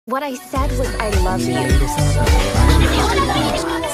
What I said was I love 気合い入 you. れすぎたので悪口を言っていました。